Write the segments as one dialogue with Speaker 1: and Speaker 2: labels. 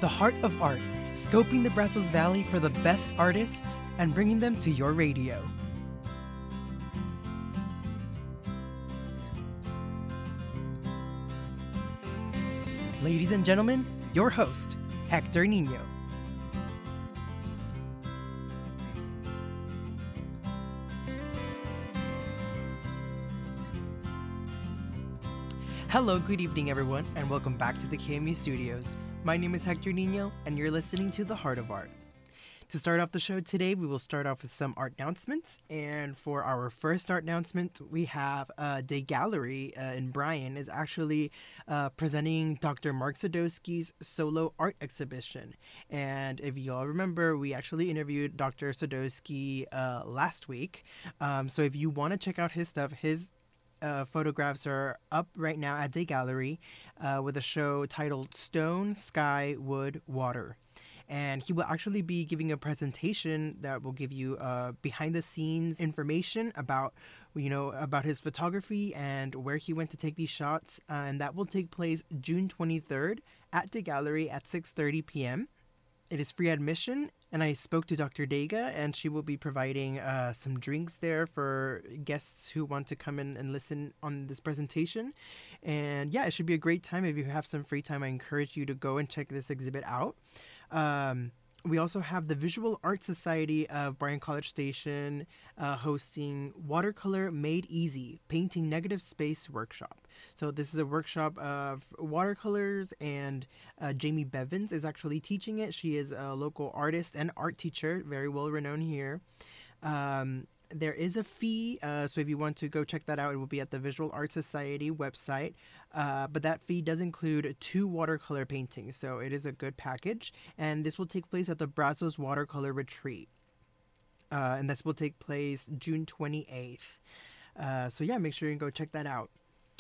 Speaker 1: The Heart of Art, scoping the Brazos Valley for the best artists and bringing them to your radio. Ladies and gentlemen, your host, Hector Nino. Hello, good evening everyone, and welcome back to the KMU Studios. My name is Hector Nino, and you're listening to The Heart of Art. To start off the show today, we will start off with some art announcements, and for our first art announcement, we have Day Gallery in Bryan is actually presenting Dr. Mark Sadowski's solo art exhibition. And if you all remember, we actually interviewed Dr. Sadowski last week. So if you want to check out his stuff, his photographs are up right now at Day Gallery with a show titled Stone, Sky, Wood, Water. And he will actually be giving a presentation that will give you behind the scenes information about, about his photography and where he went to take these shots. And that will take place June 23rd at Day Gallery at 6:30 p.m. It is free admission, and I spoke to Dr. Dega, and she will be providing some drinks there for guests who want to come in and listen on this presentation. And yeah, it should be a great time. If you have some free time, I encourage you to go and check this exhibit out. We also have the Visual Art Society of Bryan College Station hosting Watercolor Made Easy, Painting Negative Space Workshop. So this is a workshop of watercolors, and Jamie Bevins is actually teaching it. She is a local artist and art teacher, very well renowned here. There is a fee, so if you want to go check that out, it will be at the Visual Art Society website. But that fee does include 2 watercolor paintings, so it is a good package. And this will take place at the Brazos Watercolor Retreat. And this will take place June 28th. So yeah, make sure you go check that out.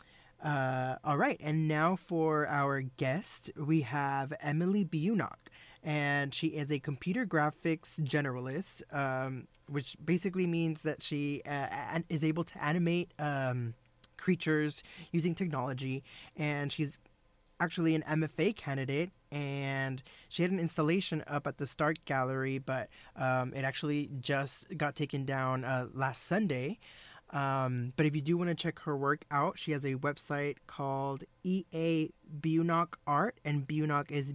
Speaker 1: All right, and now for our guest, we have Emily Biunok. And she is a computer graphics generalist, which basically means that she is able to animate creatures using technology. And she's actually an MFA candidate, and she had an installation up at the Start Gallery, but it actually just got taken down last Sunday. But if you do want to check her work out, she has a website called EA Biunok Art, and Biunok is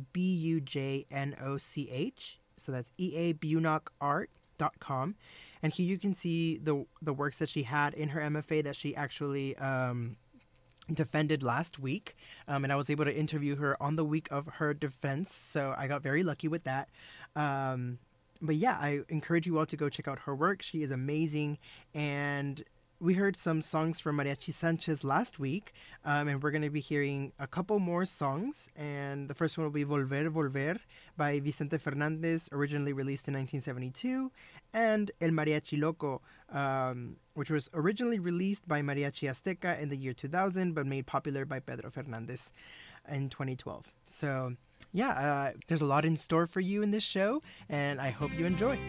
Speaker 1: BUJNOCH. So that's eabunokart.com. And here you can see the works that she had in her MFA that she actually defended last week. And I was able to interview her on the week of her defense, so I got very lucky with that. But yeah, I encourage you all to go check out her work. She is amazing, and we heard some songs from Mariachi Sanchez last week, and we're going to be hearing a couple more songs. And the first one will be Volver, Volver by Vicente Fernandez, originally released in 1972, and El Mariachi Loco, which was originally released by Mariachi Azteca in the year 2000, but made popular by Pedro Fernandez in 2012. So yeah, there's a lot in store for you in this show, and I hope you enjoy.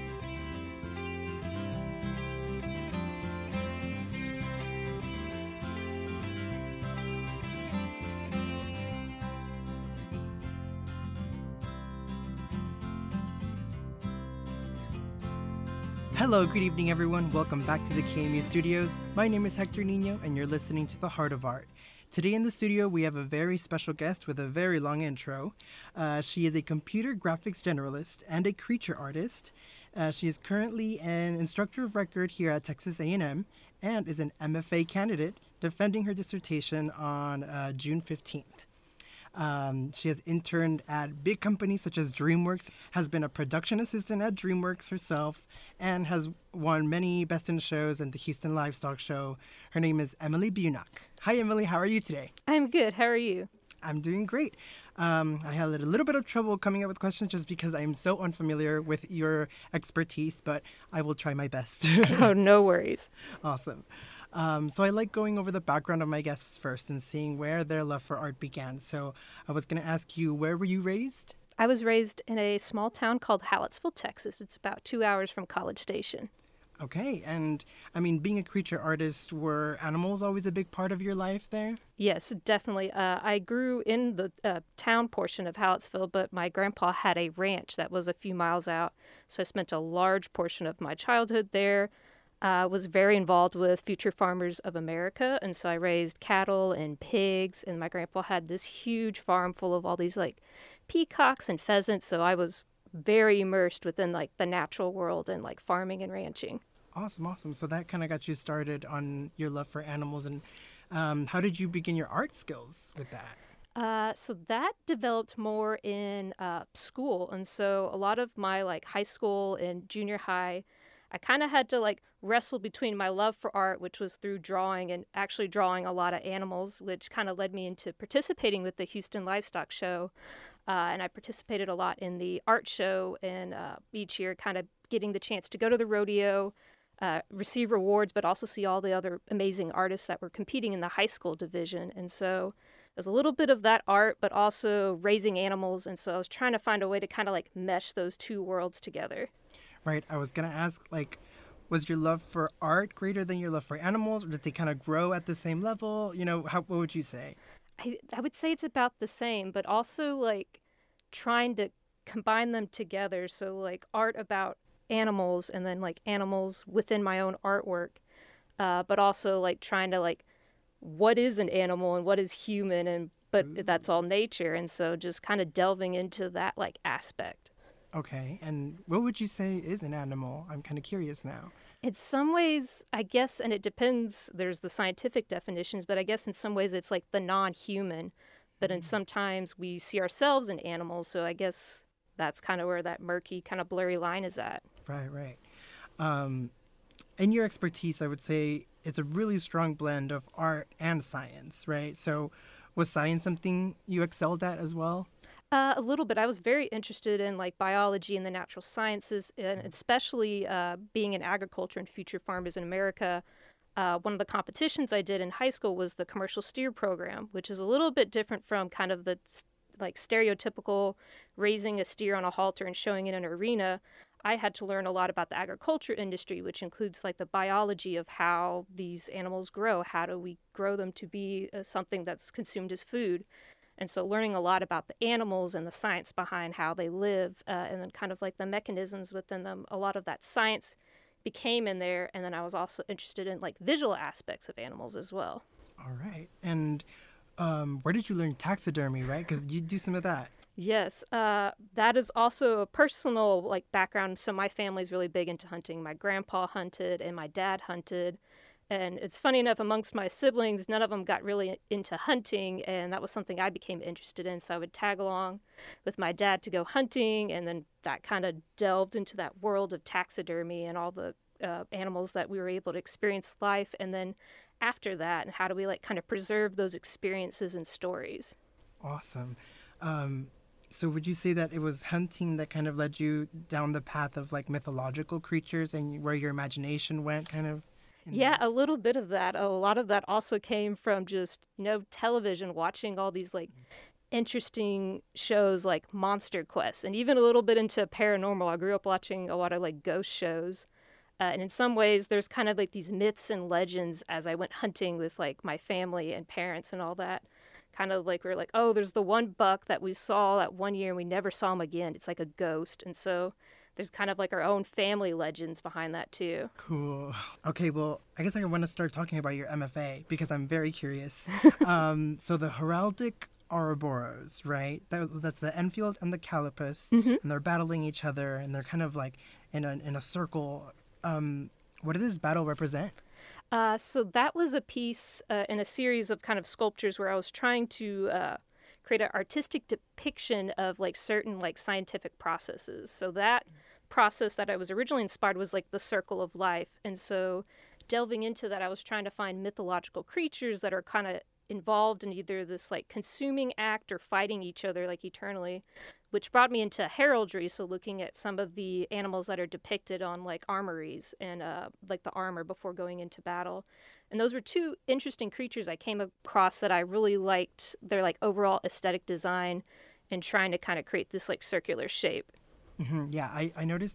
Speaker 1: Hello, good evening everyone. Welcome back to the KMU Studios. My name is Hector Nino, and you're listening to The Heart of Art. Today in the studio, we have a very special guest with a very long intro. She is a computer graphics generalist and a creature artist. She is currently an instructor of record here at Texas A&M and is an MFA candidate defending her dissertation on June 15th. She has interned at big companies such as DreamWorks, has been a production assistant at DreamWorks herself, and has won many Best in Shows and the Houston Livestock Show. Her name is Emily Biunok. Hi, Emily. How are you today?
Speaker 2: I'm good. How are you?
Speaker 1: I'm doing great. I had a little bit of trouble coming up with questions just because I'm so unfamiliar with your expertise, but I will try my best.
Speaker 2: Oh, no worries.
Speaker 1: Awesome. So I like going over the background of my guests first and seeing where their love for art began. So I was going to ask you, where were you raised?
Speaker 2: I was raised in a small town called Hallettsville, Texas. It's about 2 hours from College Station.
Speaker 1: Okay, and I mean, being a creature artist, were animals always a big part of your life there?
Speaker 2: Yes, definitely. I grew in the town portion of Hallettsville, but my grandpa had a ranch that was a few miles out. So I spent a large portion of my childhood there. Was very involved with Future Farmers of America. And so I raised cattle and pigs. And my grandpa had this huge farm full of all these like peacocks and pheasants. So I was very immersed within like the natural world and like farming and ranching.
Speaker 1: Awesome, awesome. So that kind of got you started on your love for animals. And how did you begin your art skills with that?
Speaker 2: So that developed more in school, and so a lot of my like high school and junior high, I kind of had to like wrestle between my love for art, which was through drawing and actually drawing a lot of animals, which kind of led me into participating with the Houston Livestock Show, and I participated a lot in the art show, and each year kind of getting the chance to go to the rodeo. Receive rewards, but also see all the other amazing artists that were competing in the high school division. And so there's a little bit of that art, but also raising animals. And so I was trying to find a way to kind of like mesh those two worlds together.
Speaker 1: Right. I was going to ask, like, was your love for art greater than your love for animals, or did they kind of grow at the same level? What would you say?
Speaker 2: I would say it's about the same, but also like trying to combine them together. So like art about animals and then like animals within my own artwork, but also like trying to like what is an animal and what is human, and but
Speaker 1: Ooh.
Speaker 2: that's all nature, and so just kind of delving into that like aspect.
Speaker 1: Okay. And what would you say is an animal? I'm kind of curious now.
Speaker 2: In some ways, I guess, and it depends, there's the scientific definitions, but I guess in some ways it's like the non-human, but in sometimes we see ourselves in animals, so I guess that's kind of where that murky kind of blurry line is at.
Speaker 1: Right, right. Um, in your expertise, I would say it's a really strong blend of art and science, right? So was science something you excelled at as well?
Speaker 2: A little bit. I was very interested in like biology and the natural sciences, and especially being in agriculture and future farmers in America. One of the competitions I did in high school was the commercial steer program, which is a little bit different from kind of the like stereotypical raising a steer on a halter and showing it in an arena. I had to learn a lot about the agriculture industry, which includes like the biology of how these animals grow. How do we grow them to be something that's consumed as food? And so learning a lot about the animals and the science behind how they live, and then kind of like the mechanisms within them, a lot of that science became in there. And then I was also interested in like visual aspects of animals as well.
Speaker 1: All right. And where did you learn taxidermy, right? Because you do some of that.
Speaker 2: Yes, that is also a personal like background. So my family's really big into hunting. My grandpa hunted and my dad hunted. And it's funny enough, amongst my siblings, none of them got really into hunting, and that was something I became interested in. So I would tag along with my dad to go hunting, and then that kind of delved into that world of taxidermy and all the animals that we were able to experience life. And then after that, and how do we like kind of preserve those experiences and stories?
Speaker 1: Awesome. So would you say that it was hunting that kind of led you down the path of like mythological creatures and where your imagination went kind of?
Speaker 2: Yeah, a little bit of that. A lot of that also came from just, television, watching all these like interesting shows like Monster Quest, and even a little bit into paranormal. I grew up watching a lot of like ghost shows. And in some ways, there's kind of like these myths and legends as I went hunting with like my family and parents and all that. Kind of like we're like, oh, there's the one buck that we saw that one year and we never saw him again. It's like a ghost. And so there's kind of like our own family legends behind that too.
Speaker 1: Cool. Okay, well, I guess I want to start talking about your MFA because I'm very curious. So the heraldic Ouroboros, right? That's the Enfield and the Calipus, and they're battling each other, and they're kind of like in a circle. What does this battle represent?
Speaker 2: So that was a piece in a series of kind of sculptures where I was trying to create an artistic depiction of like certain like scientific processes. So that process that I was originally inspired was like the circle of life. And so delving into that, I was trying to find mythological creatures that are kind of involved in either this like consuming act or fighting each other like eternally, which brought me into heraldry. So looking at some of the animals that are depicted on like armories and like the armor before going into battle. And those were two interesting creatures I came across that I really liked their like overall aesthetic design and trying to kind of create this like circular shape.
Speaker 1: Yeah, I noticed that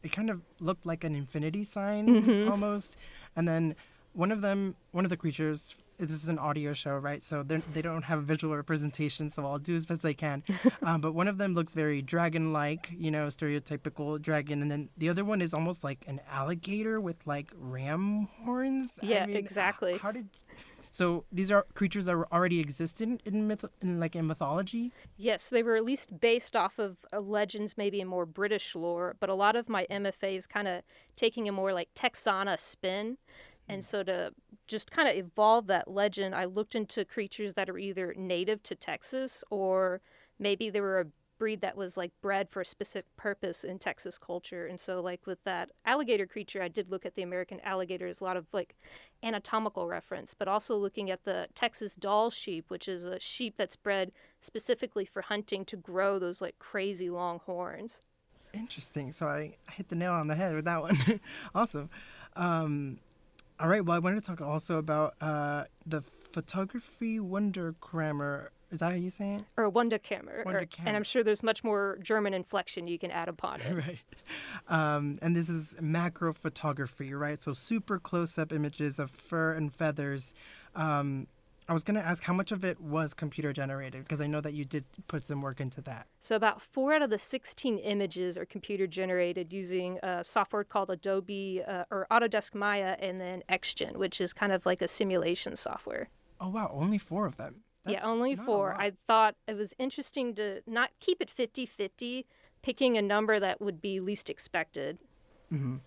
Speaker 1: it kind of looked like an infinity sign
Speaker 2: Mm-hmm.
Speaker 1: almost. And then one of the creatures, this is an audio show, right? So they don't have visual representation, so I'll do as best I can. But one of them looks very dragon-like, stereotypical dragon. And then the other one is almost like an alligator with like ram horns.
Speaker 2: Yeah, exactly.
Speaker 1: So these are creatures that were already existent in mythology?
Speaker 2: Yes, they were at least based off of legends, maybe in more British lore, but a lot of my MFA is kind of taking a more like Texana spin. And so to just kind of evolve that legend, I looked into creatures that are either native to Texas or maybe they were a breed that was like bred for a specific purpose in Texas culture. And so like with that alligator creature, I did look at the American alligator as a lot of like anatomical reference, but also looking at the Texas Dall sheep, which is a sheep that's bred specifically for hunting to grow those like crazy long horns.
Speaker 1: Interesting. So I hit the nail on the head with that one. Awesome. All right. Well, I wanted to talk also about the photography Wunderkammer. Is that how you say it?
Speaker 2: Or Wunderkammer.
Speaker 1: Wunderkammer.
Speaker 2: And I'm sure there's much more German inflection you can add upon it.
Speaker 1: Right. And this is macro photography, right? So super close-up images of fur and feathers. I was going to ask how much of it was computer generated, because I know that you did put some work into that.
Speaker 2: So about 4 out of the 16 images are computer generated using a software called Adobe or Autodesk Maya and then XGen, which is kind of like a simulation software.
Speaker 1: Oh, wow. Only 4 of them.
Speaker 2: Yeah, only
Speaker 1: not a
Speaker 2: 4.
Speaker 1: lot.
Speaker 2: I thought it was interesting to not keep it 50-50, picking a number that would be least expected.
Speaker 1: Mm-hmm.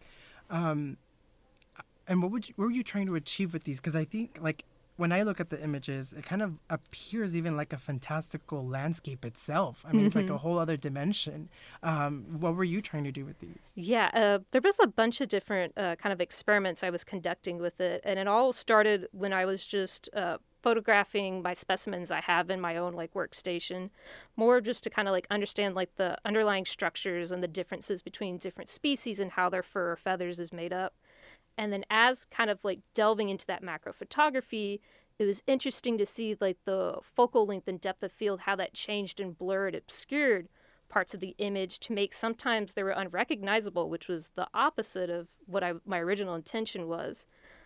Speaker 1: And what were you trying to achieve with these? Because I think, like, when I look at the images, it kind of appears even like a fantastical landscape itself. I mean, it's like a whole other dimension. What were you trying to do with these?
Speaker 2: Yeah, there was a bunch of different kind of experiments I was conducting with it, and it all started when I was just photographing my specimens I have in my own like workstation, more just to kind of like understand like the underlying structures and the differences between different species and how their fur or feathers is made up. And then as kind of like delving into that macro photography, it was interesting to see like the focal length and depth of field, how that changed and blurred, obscured parts of the image to make sometimes they were unrecognizable, which was the opposite of what my original intention was.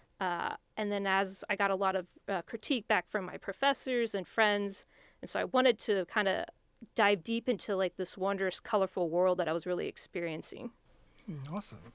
Speaker 2: And then as I got a lot of critique back from my professors and friends, and so I wanted to kind of dive deep into like this wondrous, colorful world that I was really experiencing.
Speaker 1: Awesome.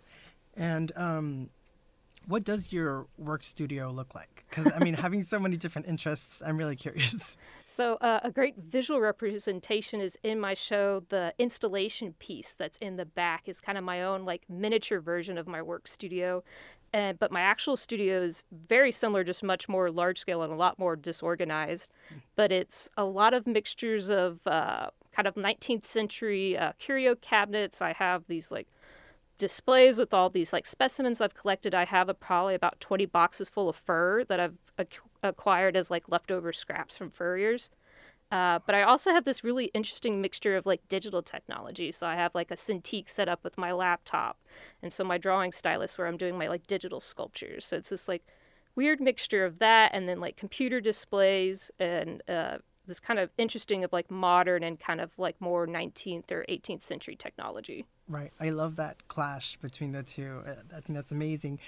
Speaker 1: And what does your work studio look like? Because, I mean, having so many different interests, I'm really curious.
Speaker 2: So a great visual representation is in my show. The installation piece that's in the back is kind of my own like miniature version of my work studio. But my actual studio is very similar, just much more large scale and a lot more disorganized. But it's a lot of mixtures of kind of 19th century curio cabinets. I have these like displays with all these like specimens I've collected. I have probably about 20 boxes full of fur that I've acquired as like leftover scraps from furriers. But I also have this really interesting mixture of like digital technology. So I have like a Cintiq set up with my laptop, and so my drawing stylus where I'm doing my like digital sculptures. So it's this like weird mixture of that and then like computer displays and this kind of interesting of like modern and kind of like more 19th or 18th century technology.
Speaker 1: Right. I love that clash between the two. I think that's amazing.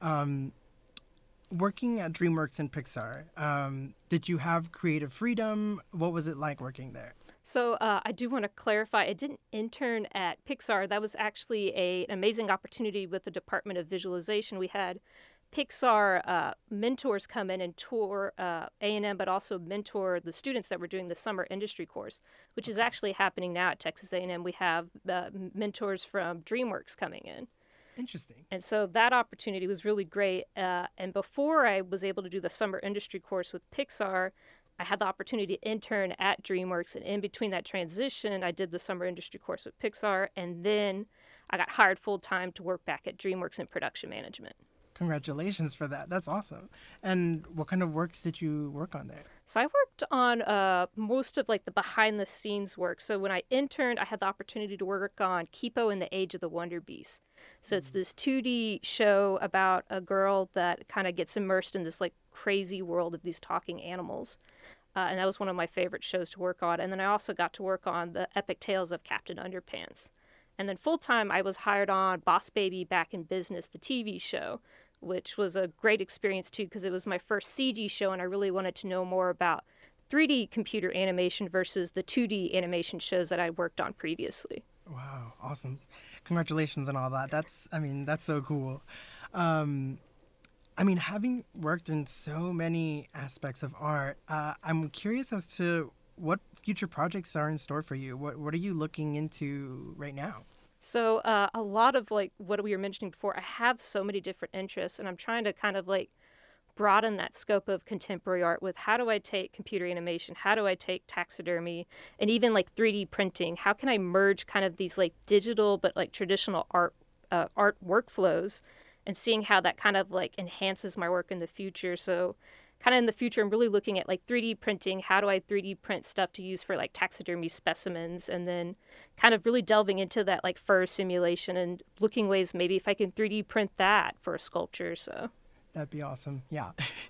Speaker 1: Working at DreamWorks and Pixar, did you have creative freedom? What was it like working there?
Speaker 2: So I do want to clarify, I didn't intern at Pixar. That was actually an amazing opportunity with the Department of Visualization. We had Pixar mentors come in and tour A&M, but also mentor the students that were doing the summer industry course, which is actually happening now at Texas A&M. We have mentors from DreamWorks coming in.
Speaker 1: Interesting.
Speaker 2: And so that opportunity was really great. And before I was able to do the summer industry course with Pixar, I had the opportunity to intern at DreamWorks. And in between that transition, I did the summer industry course with Pixar. And then I got hired full time to work back at DreamWorks in production management.
Speaker 1: Congratulations for that. That's awesome. And what kind of works did you work on there?
Speaker 2: So I worked on most of like the behind the scenes work. So when I interned, I had the opportunity to work on Kipo and the Age of the Wonder Beast. So it's this 2D show about a girl that kind of gets immersed in this like crazy world of these talking animals. And that was one of my favorite shows to work on. And then I also got to work on the Epic Tales of Captain Underpants. And then full-time, I was hired on Boss Baby Back in Business, the TV show, which was a great experience too because it was my first CG show and I really wanted to know more about 3D computer animation versus the 2D animation shows that I worked on previously.
Speaker 1: Wow, awesome. Congratulations on all that. That's so cool. Having worked in so many aspects of art, I'm curious as to what future projects are in store for you. What are you looking into right now?
Speaker 2: So a lot of like what we were mentioning before, I have so many different interests and I'm trying to kind of like broaden that scope of contemporary art with how do I take computer animation, how do I take taxidermy, and even like 3D printing. How can I merge kind of these like digital but like traditional art workflows and seeing how that kind of like enhances my work in the future. So kind of in the future, I'm really looking at like 3D printing. How do I 3D print stuff to use for like taxidermy specimens? And then kind of really delving into that like fur simulation and looking ways maybe if I can 3D print that for a sculpture. So
Speaker 1: that'd be awesome. Yeah.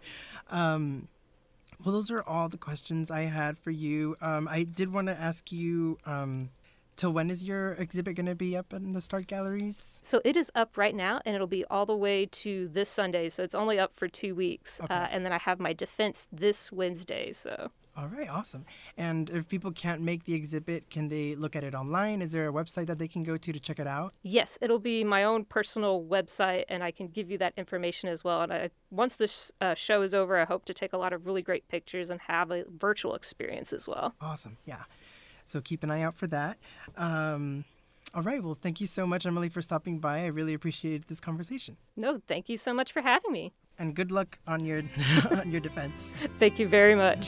Speaker 1: Well, those are all the questions I had for you. I did want to ask you, till when is your exhibit going to be up in the Start Galleries?
Speaker 2: So it is up right now, and it'll be all the way to this Sunday. So it's only up for 2 weeks. Okay. And then I have my defense this Wednesday. So.
Speaker 1: All right, awesome. And if people can't make the exhibit, can they look at it online? Is there a website that they can go to check it out?
Speaker 2: Yes, it'll be my own personal website, and I can give you that information as well. And once this show is over, I hope to take a lot of really great pictures and have a virtual experience as well.
Speaker 1: Awesome, yeah. So keep an eye out for that. All right, well, thank you so much, Emily, for stopping by. I really appreciated this conversation.
Speaker 2: No, thank you so much for having me.
Speaker 1: And good luck on your on your defense.
Speaker 2: Thank you very much.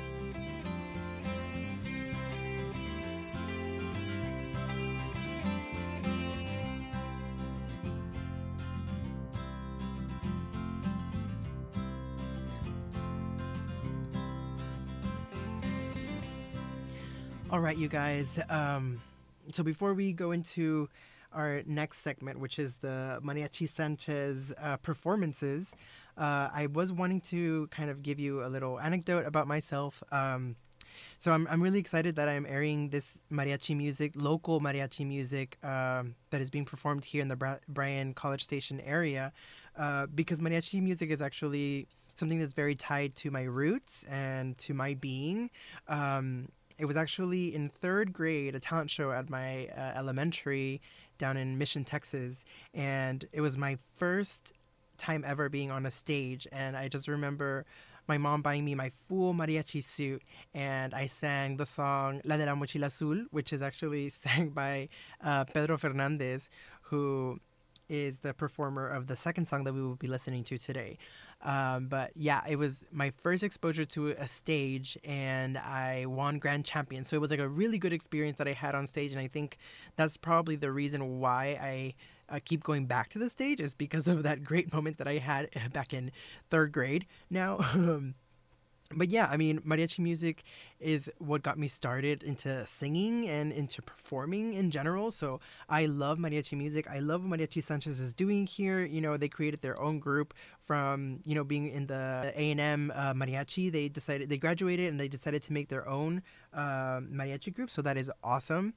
Speaker 1: All right, you guys. So before we go into our next segment, which is the Mariachi Sanchez performances, I was wanting to kind of give you a little anecdote about myself. So I'm really excited that I'm airing this mariachi music, local mariachi music that is being performed here in the Bryan College Station area, because mariachi music is actually something that's very tied to my roots and to my being. It was actually in 3rd grade, a talent show at my elementary down in Mission, Texas. And it was my first time ever being on a stage. And I just remember my mom buying me my full mariachi suit. And I sang the song La de la Mochila Azul, which is actually sang by Pedro Fernandez, who is the performer of the second song that we will be listening to today. But yeah, it was my first exposure to a stage, and I won grand champion. So it was like a really good experience that I had on stage, and I think that's probably the reason why I keep going back to the stage, is because of that great moment that I had back in 3rd grade now. But yeah, I mean, mariachi music is what got me started into singing and into performing in general. So I love mariachi music. I love what Mariachi Sanchez is doing here. You know, they created their own group from, you know, being in the A&M mariachi. They graduated and they decided to make their own mariachi group. So that is awesome.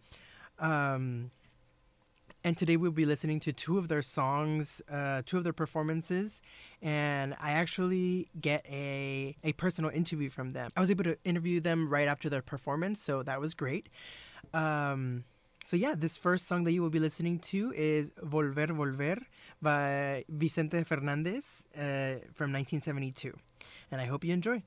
Speaker 1: And today we'll be listening to 2 of their songs, 2 of their performances. And I actually get a personal interview from them. I was able to interview them right after their performance, so that was great. So yeah, this first song that you will be listening to is Volver, Volver by Vicente Fernandez from 1972. And I hope you enjoy.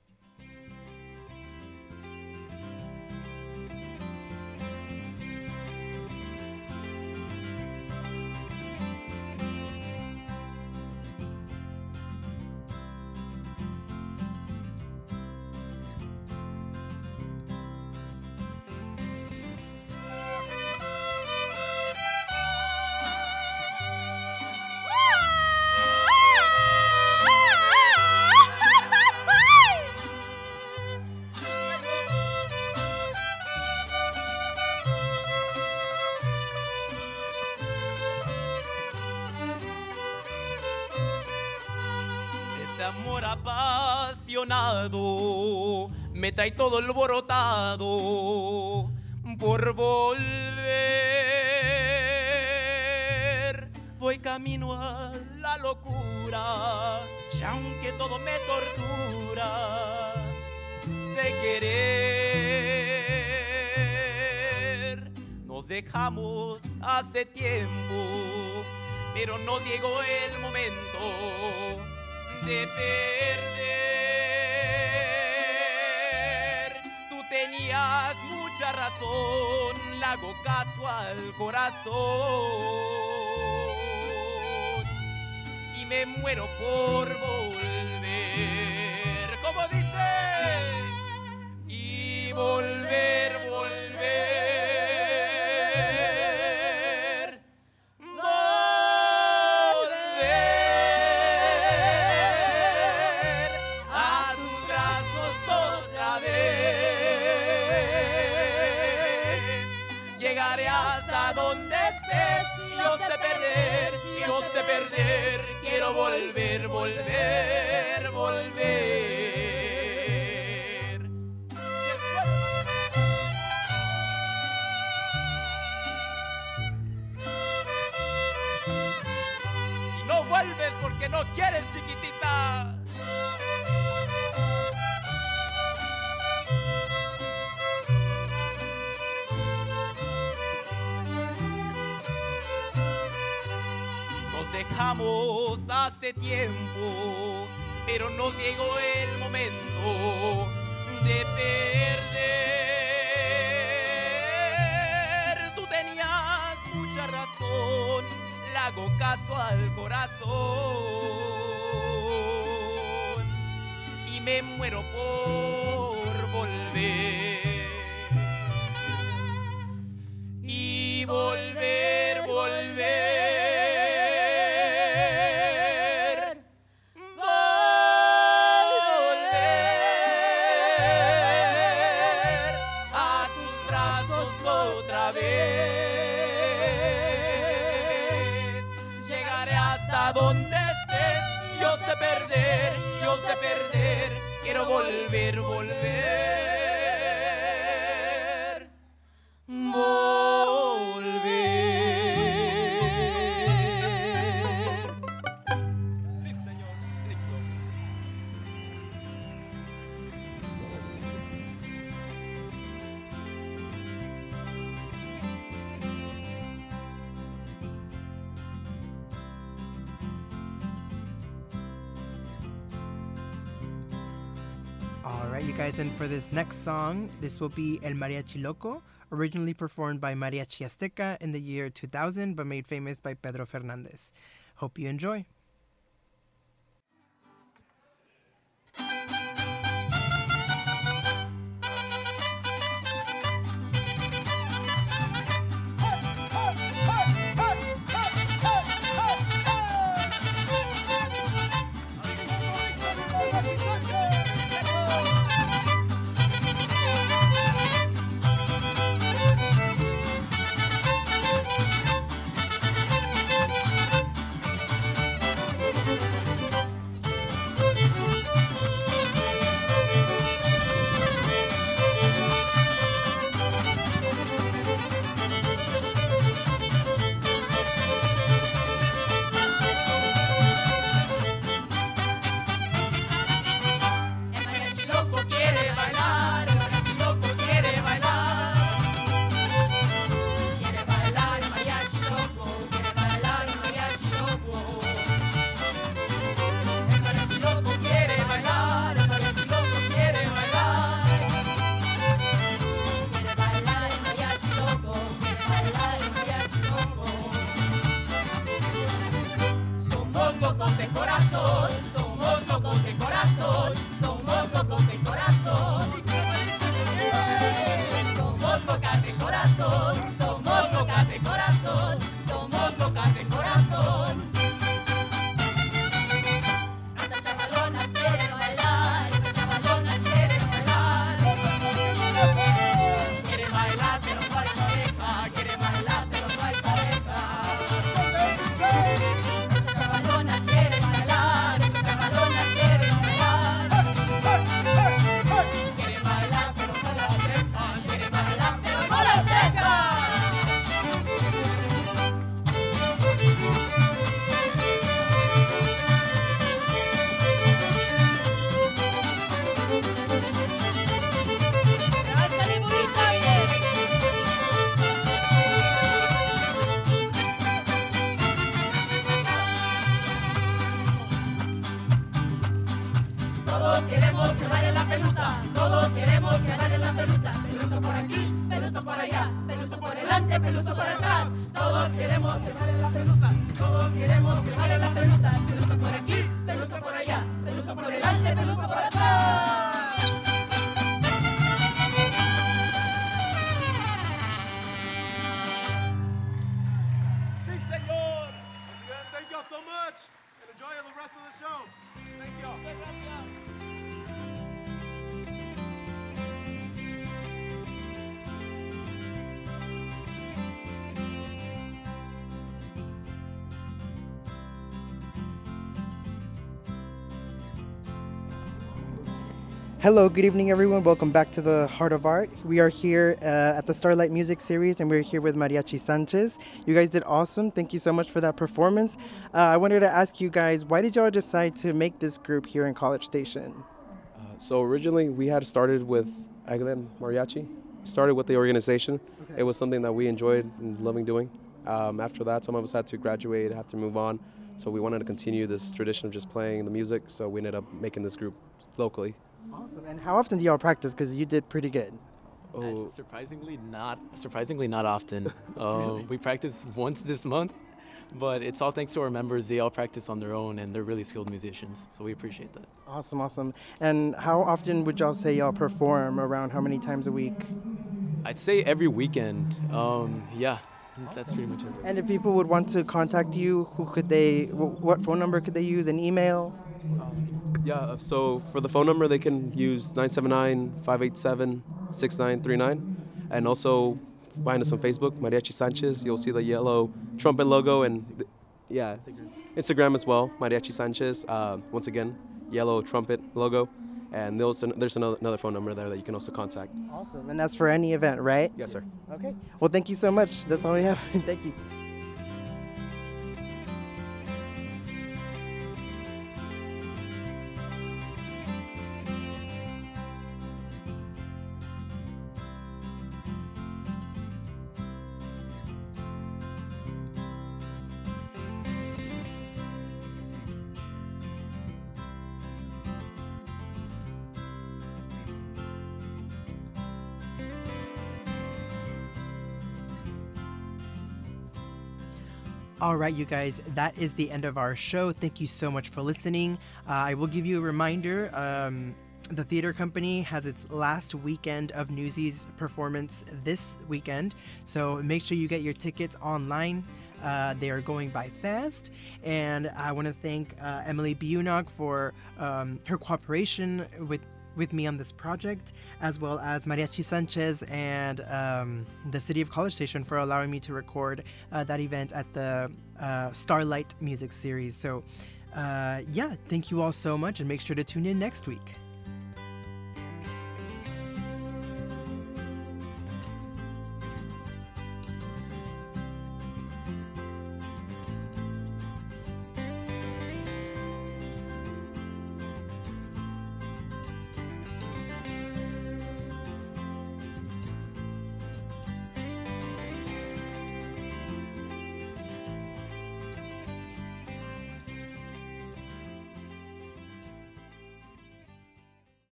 Speaker 3: Amor apasionado me trae todo el alborotado por volver. voy camino a la locura, y aunque todo me tortura, sé querer. Nos dejamos hace tiempo, pero no llegó el momento de perder. Tú tenías mucha razón, le hago caso al corazón y me muero por volver. ¿Cómo dice? Y volver, volver. Perder, quiero volver, volver, volver. Y no vuelves porque no quieres, chiquitita. Dejamos hace tiempo, pero nos llegó el momento de perder. Tú tenías mucha razón, le hago caso al corazón y me muero por volver. Y volver, volver. Donde estés, yo sé perder, quiero volver, volver, volver. Sí, señor.
Speaker 1: Alright, you guys, and for this next song, this will be El Mariachi Loco, originally performed by Mariachi Azteca in the year 2000, but made famous by Pedro Fernandez. Hope you enjoy.
Speaker 4: Todos queremos que baile la pelusa, todos queremos que baile la pelusa. Pelusa por aquí, pelusa por allá, pelusa por delante, pelusa por atrás. Todos queremos que baile la pelusa, todos queremos que baile la pelusa. Pelusa por aquí, pelusa por allá, pelusa por delante, pelusa por atrás.
Speaker 3: Sí, señor.
Speaker 5: Thank y'all so much, and enjoy the rest of the show. Thank y'all.
Speaker 3: Muchas gracias.
Speaker 1: Hello, good evening, everyone. Welcome back to the Heart of Art. We are here at the Starlight Music Series, and we're here with Mariachi Sanchez. You guys did awesome. Thank you so much for that performance. I wanted to ask you guys, why did y'all decide to make this group here in College Station?
Speaker 6: So originally we had started with Aguilan Mariachi. Started with the organization. It was something that we enjoyed and loving doing. After that, some of us had to graduate, have to move on. So we wanted to continue this tradition of just playing the music. So we ended up making this group locally.
Speaker 1: Awesome. And how often do y'all practice? Because you did pretty good.
Speaker 6: Oh,
Speaker 7: Surprisingly not often. We practice once this month, but it's all thanks to our members. They all practice on their own, and they're really skilled musicians, so we appreciate that.
Speaker 1: Awesome, awesome. And how often would y'all say y'all perform? Around how many times a week?
Speaker 7: I'd say every weekend. Yeah, that's pretty much it.
Speaker 1: And if people would want to contact you, what phone number could they use? An email?
Speaker 6: yeah, so for the phone number, they can use 979-587-6939. And also find us on Facebook, Mariachi Sanchez. You'll see the yellow trumpet logo and, Instagram as well, Mariachi Sanchez. Once again, yellow trumpet logo. And there's another phone number there that you can also contact.
Speaker 1: Awesome. And that's for any event, right?
Speaker 6: Yes, sir.
Speaker 1: Okay. Well, thank you so much. That's all we have. Thank you. All right, you guys, that is the end of our show. Thank you so much for listening. I will give you a reminder. The theater company has its last weekend of Newsies performance this weekend, so make sure you get your tickets online. They are going by fast, and I want to thank Emily Biunog for her cooperation with me on this project, as well as Mariachi Sanchez and the City of College Station for allowing me to record that event at the Starlight Music Series. So yeah, thank you all so much, and make sure to tune in next week.